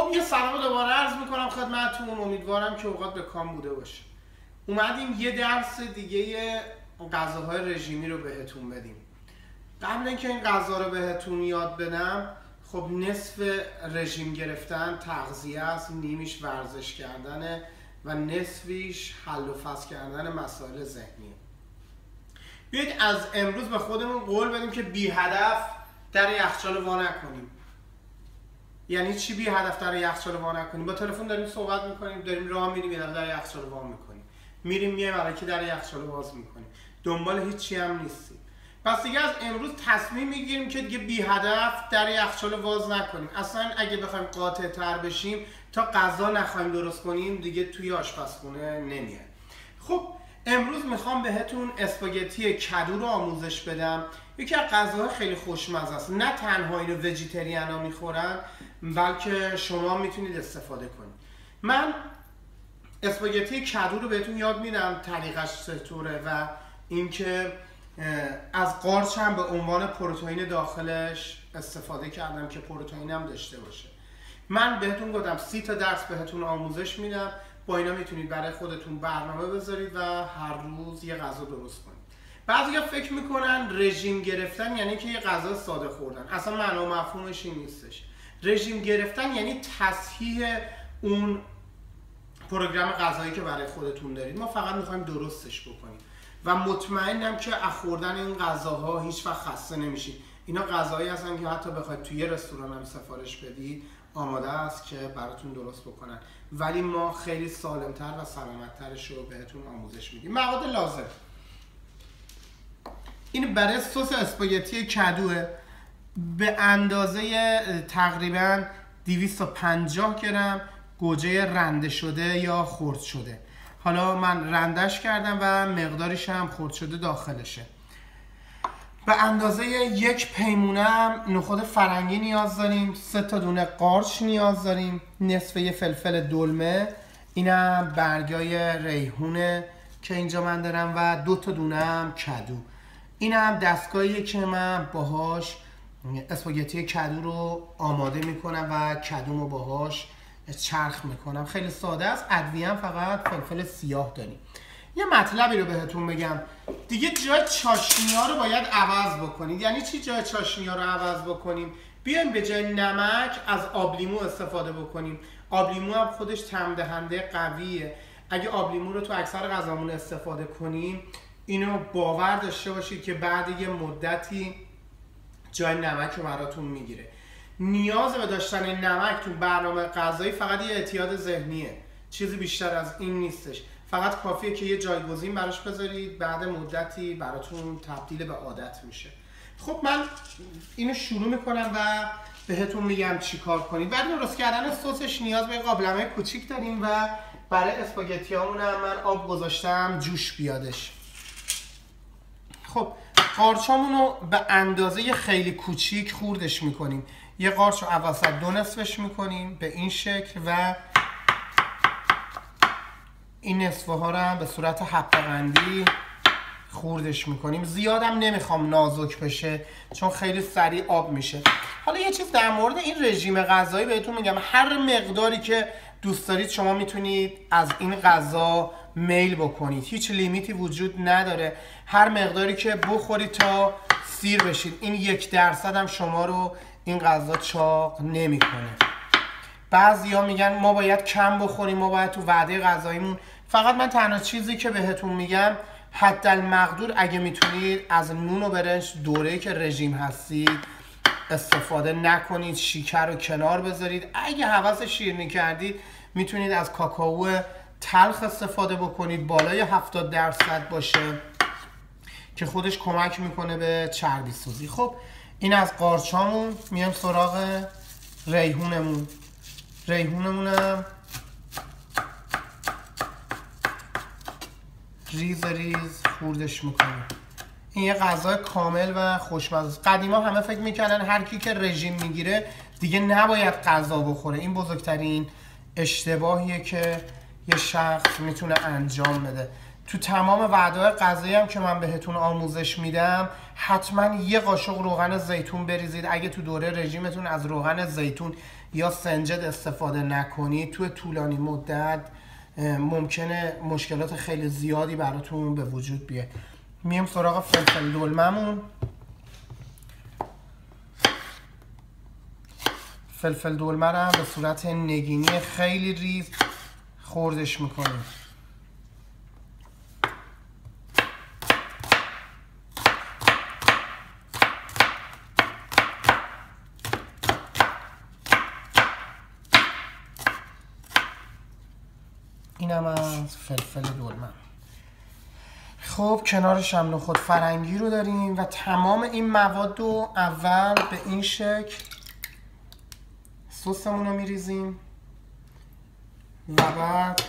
یه سلام دوباره عرض میکنم خدمتتون. امیدوارم که اوقات به کام بوده باشه. اومدیم یه درس دیگه غذاهای رژیمی رو بهتون بدیم. قبل اینکه این غذا رو بهتون یاد بدم، خب نصف رژیم گرفتن تغذیه است، نیمیش ورزش کردنه و نصفیش حل و فصل کردن مسائل ذهنیه. بیایید از امروز به خودمون قول بدیم که بی هدف در یخچال وا نکنیم. یعنی چی بی هدف در یخچال وا نکنیم؟ با تلفن داریم صحبت میکنیم، داریم راه میریم، یه در یخچال وا میکنیم، میریم میایم الکی در یخچال باز میکنیم، دنبال هیچی هم نیستیم. پس دیگه از امروز تصمیم میگیریم که دیگه بی هدف در یخچال واز نکنیم. اصلا اگه بخوایم قاطع تر بشیم، تا غذا نخوایم درست کنیم دیگه توی آشپزخونه نمیاد. خب امروز میخوام بهتون اسپاگتی کدو رو آموزش بدم. یکی از غذاهای خیلی خوشمزه است. نه تنها اینو ویجیتریانا میخورن، بلکه شما میتونید استفاده کنید. من اسپاگتی کدو رو بهتون یاد میدم طریقش چطوره و اینکه از قارچ هم به عنوان پروتئین داخلش استفاده کردم که پروتئین هم داشته باشه. من بهتون گفتم 30 تا درس بهتون آموزش میدم. با اینا میتونید برای خودتون برنامه بذارید و هر روز یه غذا درست کنید. بعضیا فکر میکنن رژیم گرفتن یعنی که یه غذا ساده خوردن. اصلا معنا و مفهومش این نیستش. رژیم گرفتن یعنی تصحیح اون پروگرام غذایی که برای خودتون دارید. ما فقط میخوایم درستش بکنیم و مطمئنم که از خوردن این غذاها هیچ وقت خسته نمیشید. اینا غذایی هستن که حتی بخواید توی یه رستوران هم سفارش بدید آماده است که براتون درست بکنن، ولی ما خیلی سالمتر و سلامت‌ترش رو بهتون آموزش میدیم. مواد لازم: این برای سس اسپاگتی کدوه، به اندازه تقریبا 250 گرم گوجه رنده شده یا خرد شده. حالا من رندش کردم و مقداریش هم خرد شده daaخلشه. به اندازه 1 پیمونه هم نخود فرنگی نیاز داریم، 3 تا دونه قارچ نیاز داریم، نصف یه فلفل دلمه، اینم برگای ریحونه که اینجا من دارم و 2 تا دونه هم کدو. اینم دستگاهیه که من باهاش اسپاگتی کدو رو آماده میکنم و کدومو باهاش چرخ میکنم. خیلی ساده است. ادویه هم فقط فلفل سیاه داریم. یه مطلبی رو بهتون بگم دیگه، جای چاشنی ها رو باید عوض بکنید. یعنی چی جای چاشنی ها رو عوض بکنیم؟ بیایم به جای نمک از آب لیمو استفاده بکنیم. آب لیمو هم خودش طعم دهنده قویه. اگه آب لیمو رو تو اکثر غذامون استفاده کنیم، اینو باور داشته باشید که بعد یه مدتی جای نمک رو براتون میگیره. نیاز به داشتن نمک تو برنامه غذایی فقط یه اعتیاد ذهنیه، چیزی بیشتر از این نیستش. فقط کافیه که یه جایگزین براش بذارید، بعد مدتی براتون تبدیل به عادت میشه. خب من اینو شروع میکنم و بهتون میگم چی کار کنید. برای درست کردن سسش نیاز به قابلمه کوچیک داریم و برای اسپاگتی هامون هم من آب گذاشتم جوش بیادش. خب قارچامون رو به اندازه خیلی کوچیک خوردش میکنیم. یه قارچ رو اوسط 2 نصفش میکنیم به این شکل و این نصفه ها رو هم به صورت حبه قندی خوردش میکنیم. زیادم نمیخوام نازک بشه چون خیلی سریع آب میشه. حالا یه چیز در مورد این رژیم غذایی بهتون میگم. هر مقداری که دوست دارید شما میتونید از این غذا میل بکنید. هیچ لیمیتی وجود نداره. هر مقداری که بخورید تا سیر بشید. این 1% هم شما رو این غذا چاق نمیکنه. بعضیا میگن ما باید کم بخوریم، ما باید تو وعده غذاییمون. فقط من تنها چیزی که بهتون میگم حدالمقدور اگه میتونید از نون و برنج دوره‌ای که رژیم هستید استفاده نکنید. شکر رو کنار بذارید. اگه هوس شیرینی کردید میتونید از کاکائو تلخ استفاده بکنید، بالای 70% باشه که خودش کمک میکنه به چربی سوزی. خب این از قارچامون. میام سراغ ریحونمون. ریحونمونم ریز ریز خوردش میکنیم. این یه غذای کامل و خوشمزه است. قدیما همه فکر میکردن هر کی که رژیم میگیره دیگه نباید غذا بخوره. این بزرگترین اشتباهیه که یه شخص میتونه انجام بده. تو تمام وعده‌های غذایی هم که من بهتون آموزش میدم حتما یه قاشق روغن زیتون بریزید. اگه تو دوره رژیمتون از روغن زیتون یا سنجد استفاده نکنید توی طولانی مدت ممکنه مشکلات خیلی زیادی براتون به وجود بیاد. میام سراغ فلفل دلممون. فلفل دلمه رو به صورت نگینی خیلی ریز خردش میکنیم. اینم از فلفل دلمه. خب کنارش هم نخود فرنگی رو داریم و تمام این مواد رو اول به این شکل سسمون رو میریزیم و بعد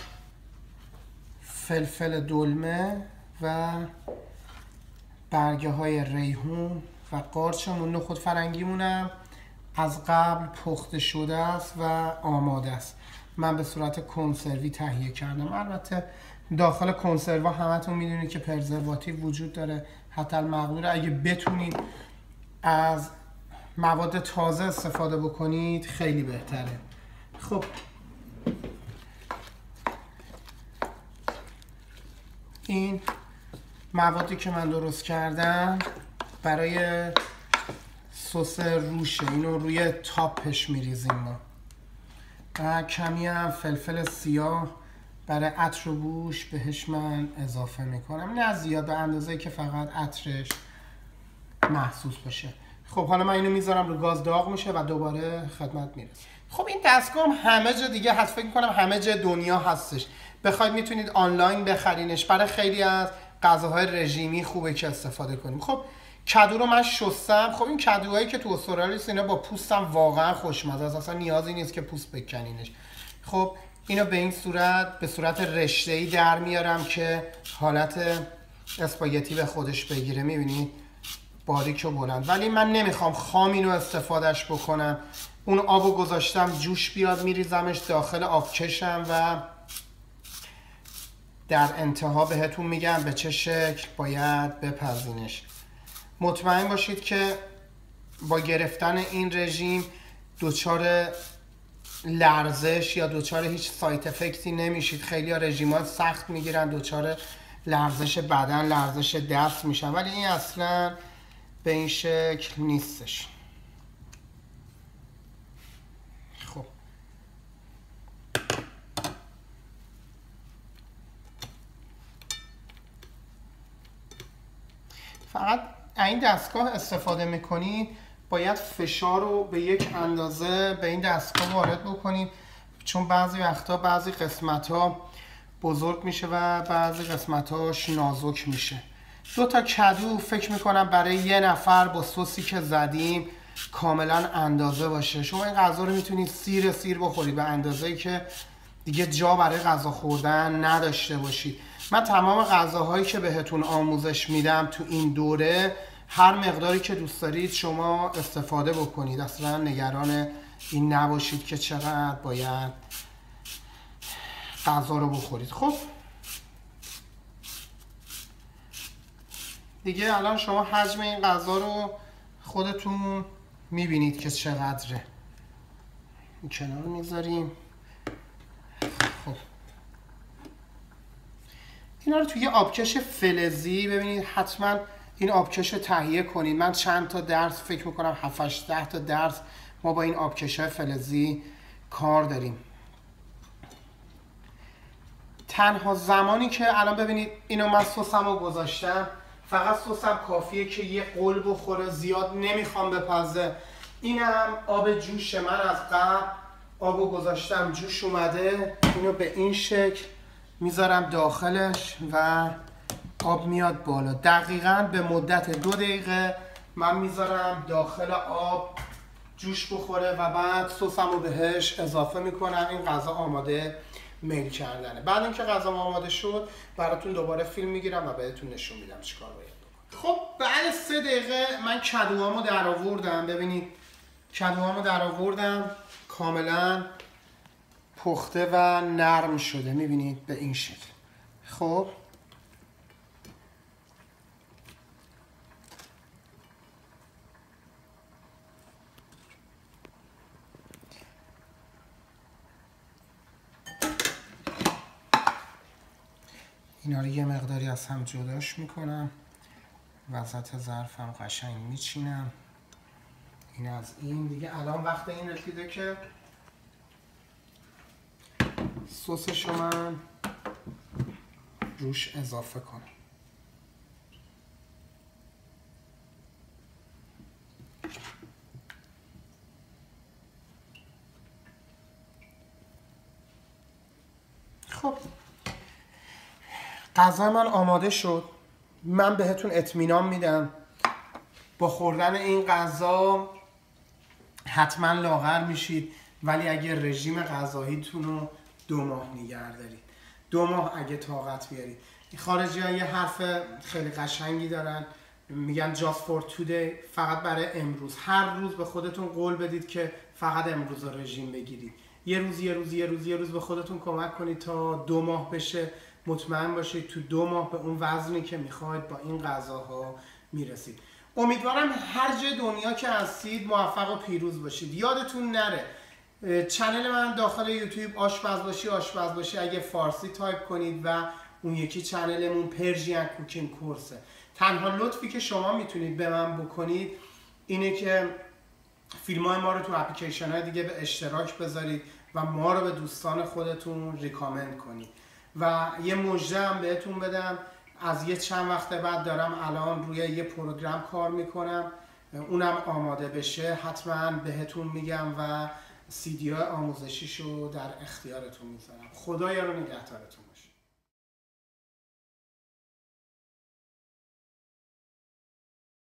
فلفل دلمه و برگه های ریحون و قارچمون، نخود فرنگیمونم از قبل پخته شده است و آماده است. من به صورت کنسروی تهیه کردم. البته داخل کنسرو همتون میدونید که پرزرواتیو وجود داره. حتی المقدور اگه بتونید از مواد تازه استفاده بکنید خیلی بهتره. خب این موادی که من درست کردم برای سس روشه، اینو روی تاپش میریزیم ما و کمی هم فلفل سیاه برای عطر و بوش بهش من اضافه میکنم، نه زیاد، به اندازه‌ای که فقط عطرش محسوس بشه. خب حالا من اینو میذارم رو گاز داغ میشه و دوباره خدمت میرسم. خب این دستگاه همه جا دیگه هست، فکر میکنم همه جا دنیا هستش. بخواید میتونید آنلاین بخرینش. برای خیلی از غذاهای رژیمی خوبه که استفاده کنیم. خب کدو رو من شستم. خب این کدوهایی که تو استرالیا اینا با پوستم واقعا خوشمزه است، اصلا نیازی نیست که پوست بکنینش. خب اینو به این صورت، به صورت رشته‌ای در میارم که حالت اسپاگتی به خودش بگیره. میبینید باریک و بلند، ولی من نمیخوام خام اینو استفادهش بکنم. اون آبو گذاشتم جوش بیاد، میریزمش داخل آبکشم و در انتها بهتون میگم به چه شکل باید بپزینش. مطمئن باشید که با گرفتن این رژیم دچار لرزش یا دچار هیچ سایت افکتی نمیشید. خیلی ها رژیمات سخت میگیرن، دچار لرزش بدن، لرزش دست میشن، ولی این اصلا به این شکل نیستش. خب فقط این دستگاه استفاده میکنید باید فشار رو به یک اندازه به این دستگاه وارد بکنید، چون بعضی وقتا بعضی قسمت ها بزرگ میشه و بعضی قسمت هاش نازک میشه. 2 تا کدو فکر میکنم برای یه نفر با سوسی که زدیم کاملا اندازه باشه. شما این غذا رو میتونید سیر بخورید به اندازه‌ای که دیگه جا برای غذا خوردن نداشته باشید. من تمام غذاهایی که بهتون آموزش میدم تو این دوره هر مقداری که دوست دارید شما استفاده بکنید، اصلا نگران این نباشید که چقدر باید غذا رو بخورید. خب دیگه الان شما حجم این غذا رو خودتون میبینید که چقدره. این کنار میذاریم. خب اینا رو توی آبکش فلزی، ببینید حتما این آبکش رو تهیه کنید. من چند تا درس فکر میکنم 7-8 تا درس ما با این آبکش های فلزی کار داریم. تنها زمانی که الان ببینید اینو من سسم رو گذاشتم، فقط سسم کافیه که یه قل بخوره، زیاد نمیخوام بپزه. اینم آب جوش من از قبل آبو گذاشتم جوش اومده، اینو به این شکل میذارم داخلش و آب میاد بالا. دقیقاً به مدت 2 دقیقه من میذارم داخل آب جوش بخوره و بعد سسم رو بهش اضافه میکنم. این غذا آماده میل کردنه. بعد اینکه غذا آماده شد براتون دوباره فیلم میگیرم و بهتون نشون میدم چیکار باید بکنم. خب بعد 3 دقیقه من کدوامو در آوردم. ببینید کدوامو در آوردم کاملا پخته و نرم شده، میبینید به این شکل. خب اینا رو یه مقداری از هم جداش میکنم، وسط ظرفم قشنگ میچینم. این از این دیگه. الان وقت این رسیده که سسشو من روش اضافه کنم. خب غذا من آماده شد. من بهتون اطمینان میدم با خوردن این غذا حتما لاغر میشید، ولی اگه رژیم غذاییتون رو 2 ماه نگه دارید، 2 ماه اگه طاقت بیارید. خارجی ها یه حرف خیلی قشنگی دارن، میگن just for today، فقط برای امروز. هر روز به خودتون قول بدید که فقط امروز رژیم بگیرید. یه روز به خودتون کمک کنید تا 2 ماه بشه. مطمئن باشید تو 2 ماه به اون وزنی که میخواید با این غذاها میرسید. امیدوارم هر جای دنیا که هستید موفق و پیروز باشید. یادتون نره چنل من داخل یوتیوب آشپز باشی اگه فارسی تایپ کنید و اون یکی چنلمون پرژین کوکینگ کورسه. تنها لطفی که شما میتونید به من بکنید اینه که فیلم های ما رو تو اپلیکیشن های دیگه به اشتراک بذارید و ما رو به دوستان خودتون ریکامند کنید. و یه مژده هم بهتون بدم، از یه چند وقت بعد دارم الان روی یه پروگرام کار میکنم، اونم آماده بشه حتما بهتون میگم و CD آموزشیشو در اختیارتون میذارم. خدا یارو نگهدارتون.